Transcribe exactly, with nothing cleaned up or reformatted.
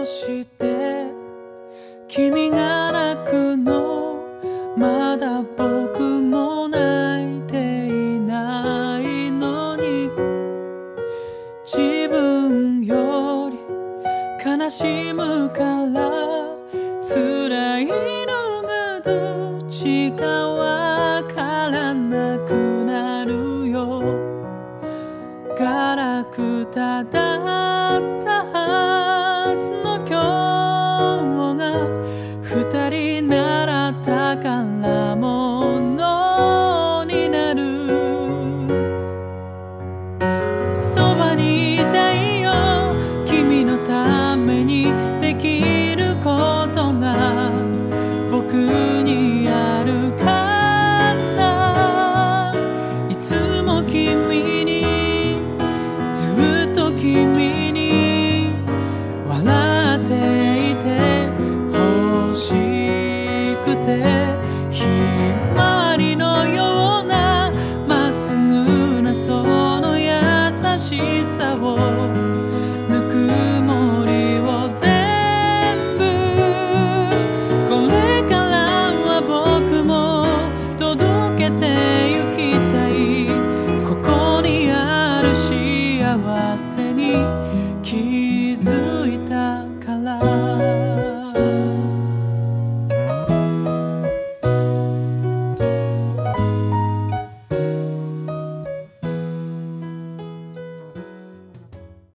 して君が泣くのまだ僕も泣いていないのに自分より悲しむから辛いのがどっちかわからなくなるよガラクタだったはずの今日が二人なら宝物になるそばに